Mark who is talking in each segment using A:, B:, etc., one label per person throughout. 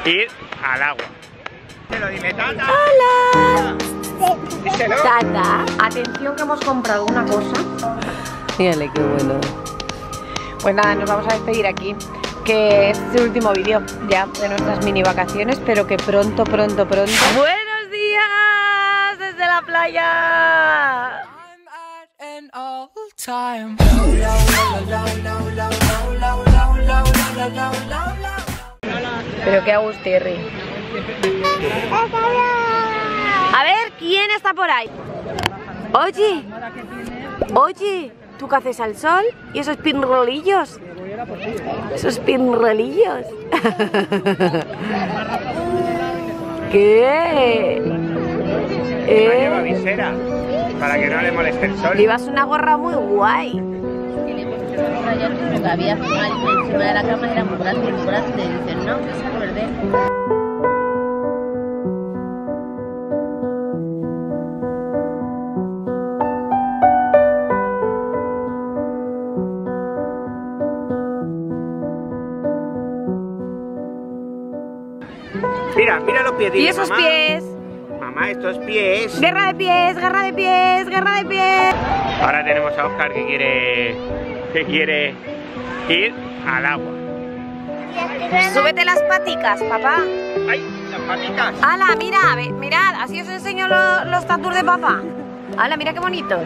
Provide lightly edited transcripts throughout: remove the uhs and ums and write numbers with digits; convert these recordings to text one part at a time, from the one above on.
A: ir al agua. Dime, Tata.
B: ¡Hola!
A: Díselo.
B: Tata, atención que hemos comprado una cosa. Mírale qué bueno. Pues nada, nos vamos a despedir aquí. Que este es el último vídeo ya de nuestras mini vacaciones, pero que pronto. ¡Buenos días desde la playa! Pero qué agustirri. A ver, ¿quién está por ahí? Oye, ¿tú qué haces al sol? ¿Y esos pinrolillos? ¿Qué?
A: Lleva visera para que no le moleste el sol.
B: Llevas una gorra muy guay.
C: Porque había encima de la cama, era muy grande. Dicen, no, que es verde.
A: Mira los pies.
B: ¿Y esos
A: mamá.
B: pies?
A: Mamá, estos pies.
B: Guerra de pies.
A: Ahora tenemos a Oscar que quiere ir al agua.
B: Súbete las paticas, papá.
A: ¡Ay, las patitas!
B: ¡Hala, mirad! Así os enseño los tatus de papá. ¡Hala, mira qué bonitos!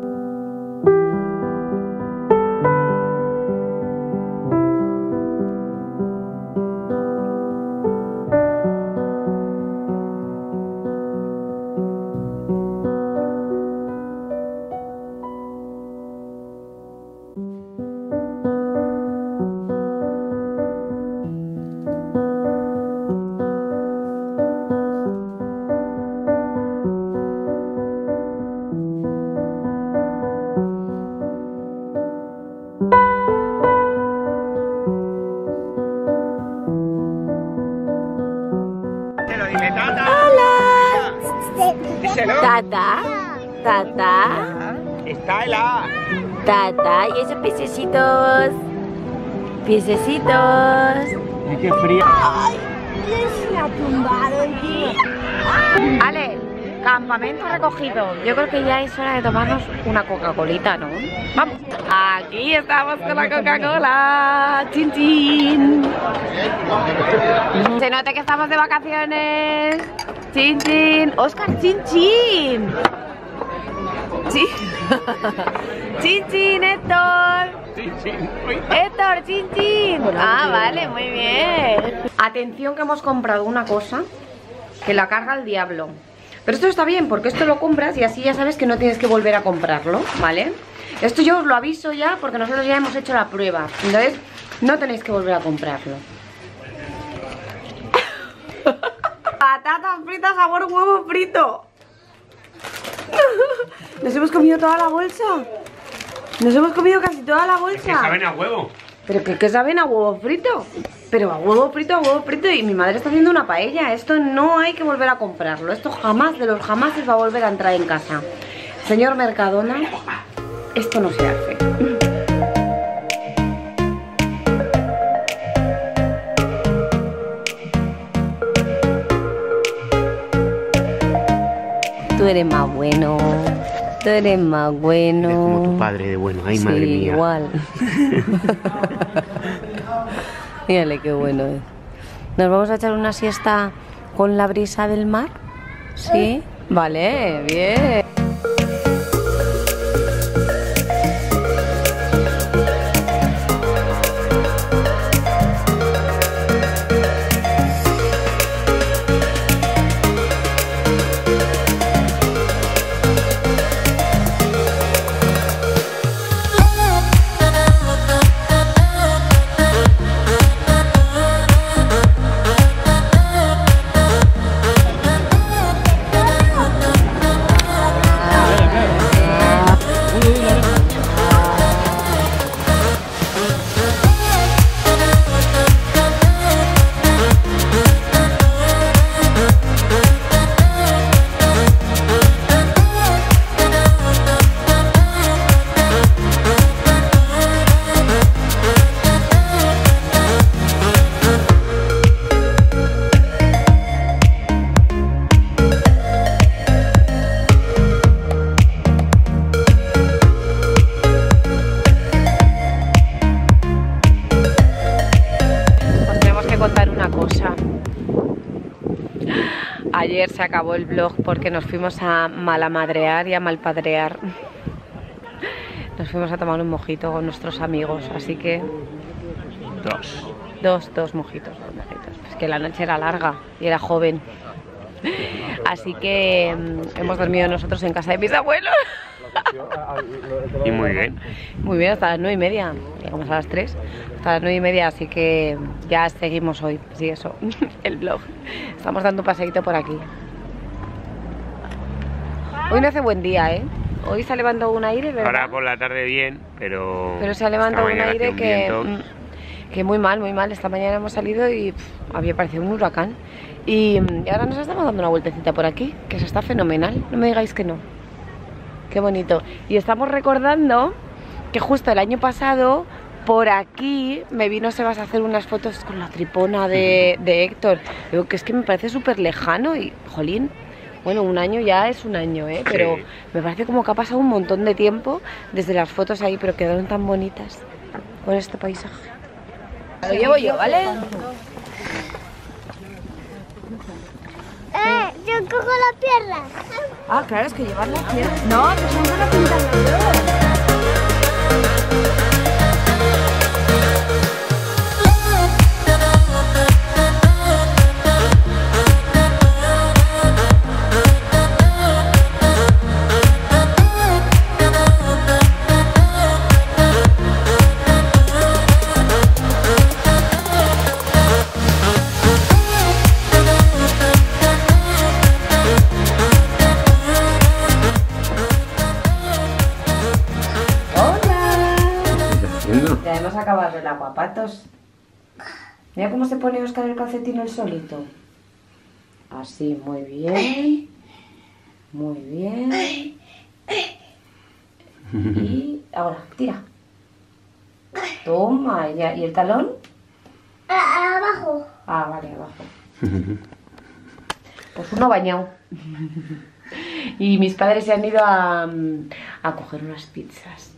A: Dime, Tata.
B: ¡Hola!
A: Díselo.
B: Tata.
A: Está helada.
B: Tata, ¿y esos piececitos?
A: Ay, qué frío.
B: Se ha tumbado aquí. Ale, campamento recogido. Yo creo que ya es hora de tomarnos una Coca-Colita, ¿no? Vamos. Aquí estamos con la Coca-Cola. Chin chin. Se nota que estamos de vacaciones. Chin chin. Oscar, chin chin. Chin chin, Héctor. Héctor, chin chin. Ah, vale, muy bien. Atención que hemos comprado una cosa que la carga el diablo. Pero esto está bien porque esto lo compras y así ya sabes que no tienes que volver a comprarlo, ¿vale? Esto yo os lo aviso ya porque nosotros ya hemos hecho la prueba. Entonces no tenéis que volver a comprarlo. Patatas fritas sabor huevo frito. Nos hemos comido toda la bolsa. Nos hemos comido casi toda la bolsa.
A: Que saben a huevo.
B: ¿Pero qué saben a huevo frito? Pero a huevo frito y mi madre está haciendo una paella. Esto no hay que volver a comprarlo. Esto jamás de los jamases va a volver a entrar en casa. Señor Mercadona, esto no se hace. Tú eres más bueno. Eres
A: como tu padre de bueno. Ay,
B: sí,
A: madre mía.
B: Igual. Mírale qué bueno es. ¿Nos vamos a echar una siesta con la brisa del mar? ¿Sí? Vale, bien. Ayer se acabó el vlog porque nos fuimos a malamadrear y a malpadrear. Nos fuimos a tomar un mojito con nuestros amigos, así que... Dos mojitos. Es que la noche era larga y era joven. Así que hemos dormido nosotros en casa de mis abuelos.
A: Y muy bien.
B: Muy bien, hasta las 9:30. Llegamos a las 3. Hasta las 9:30, así que ya seguimos hoy. Sí, eso, el vlog. Estamos dando un paseíto por aquí. Hoy no hace buen día, ¿eh? Hoy se ha levantado un aire, ¿verdad?
A: Ahora por la tarde bien, pero
B: se ha levantado un aire
A: que
B: muy mal, muy mal. Esta mañana hemos salido y había parecido un huracán. Y ahora nos estamos dando una vueltecita por aquí, que se está fenomenal. No me digáis que no. Qué bonito. Y estamos recordando que justo el año pasado, por aquí, me vino Sebas a hacer unas fotos con la tripona de Héctor. Digo que es que me parece súper lejano y, jolín, bueno, un año ya es un año, ¿eh? Pero sí, me parece como que ha pasado un montón de tiempo desde las fotos ahí, pero quedaron tan bonitas con este paisaje. Lo llevo yo, ¿vale?
D: Yo cojo la pierna.
B: Ah, claro, es que llevar las piernas. No, que son para pintar las dos. Ya hemos acabado el aguapatos. Mira cómo se pone Óscar el calcetín el solito. Así, muy bien. Muy bien. Y ahora, tira. Toma, ya. ¿Y el talón?
D: Abajo.
B: Ah, vale, abajo. Pues uno bañado. Y mis padres se han ido a coger unas pizzas.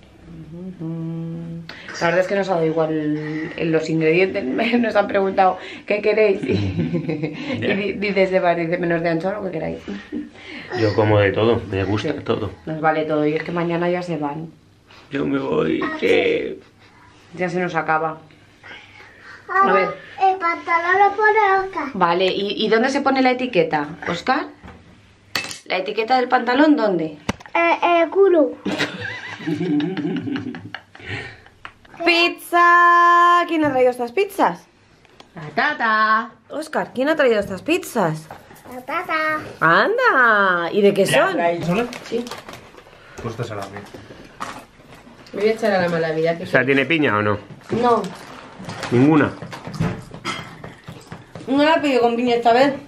B: La verdad es que nos ha dado igual los ingredientes. Nos han preguntado ¿qué queréis? Y dices dice menos de anchoa lo que queráis.
A: Yo como de todo, me gusta todo.
B: Nos vale todo y es que mañana ya se van.
A: Yo me voy, que...
B: Ya se nos acaba.
D: A ver. El pantalón lo pone Óscar.
B: Vale, ¿y dónde se pone la etiqueta, Óscar? ¿La etiqueta del pantalón dónde?
D: El culo.
B: ¡Pizza! ¿Quién ha traído estas pizzas?
C: La tata.
B: Óscar, ¿quién ha traído estas pizzas?
D: La tata.
B: ¡Anda! ¿Y de qué son?
E: ¿Sola?
B: Sí.
E: Pues esta salami.
C: Me voy a echar a la mala vida.
A: O sea, ¿tiene piña o no?
B: No.
A: Ninguna.
B: No la he pedido con piña esta vez.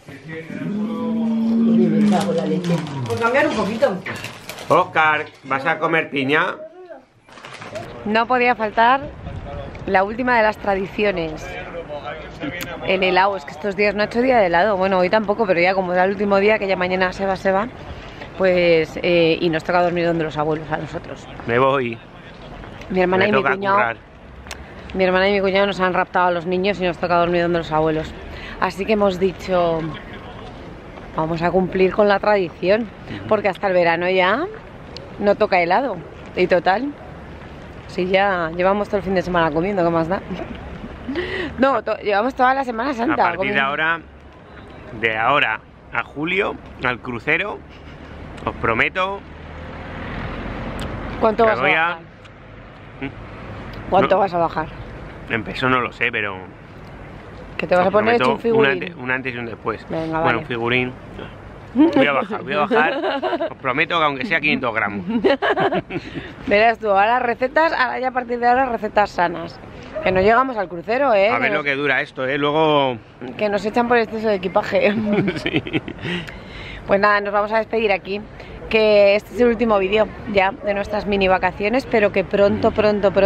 C: Me cago en la leche.
B: Por cambiar un poquito.
A: Óscar, ¿vas a comer piña?
B: No podía faltar la última de las tradiciones. El helado, es que estos días no he hecho día de helado. Bueno, hoy tampoco, pero ya como era el último día, que ya mañana se va, pues... y nos toca dormir donde los abuelos a nosotros.
A: Me voy.
B: Mi hermana
A: Me
B: y mi
A: toca
B: cuñado...
A: currar.
B: Mi hermana y mi cuñado nos han raptado a los niños y nos toca dormir donde los abuelos. Así que hemos dicho... Vamos a cumplir con la tradición, porque hasta el verano ya no toca helado. Y total, si ya llevamos todo el fin de semana comiendo, ¿qué más da? No, llevamos toda la Semana Santa.
A: A partir de ahora a julio, al crucero, os prometo...
B: ¿Cuánto vas a
A: voy
B: bajar? ¿Cuánto vas a bajar?
A: En peso no lo sé, pero...
B: Que te vas a poner hecho un figurín.
A: Un antes y un después.
B: Venga,
A: bueno,
B: vale.
A: Un figurín. Voy a bajar. Os prometo que aunque sea 500 gramos.
B: Verás tú, ahora recetas, ahora ya a partir de ahora recetas sanas. Que no llegamos al crucero, ¿eh?
A: A ver lo que dura esto, ¿eh? Luego...
B: Que nos echan por exceso de equipaje.
A: Sí.
B: Pues nada, nos vamos a despedir aquí. Que este es el último vídeo ya de nuestras mini vacaciones, pero que pronto,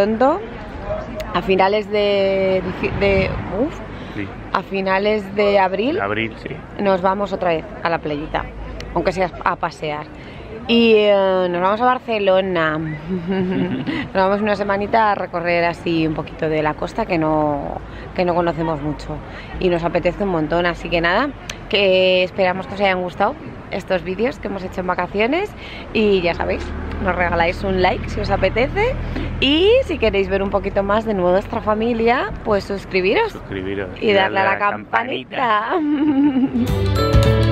B: a finales
A: Sí.
B: A finales de abril,
A: Abril, sí.
B: nos vamos otra vez a la playita, aunque sea a pasear. Y nos vamos a Barcelona. Nos vamos una semanita a recorrer así un poquito de la costa que no conocemos mucho. Y nos apetece un montón, así que nada, que esperamos que os hayan gustado estos vídeos que hemos hecho en vacaciones. Y ya sabéis, nos regaláis un like si os apetece. Y si queréis ver un poquito más de nuestra familia, pues suscribiros.
A: Suscribiros
B: Y darle a la campanita.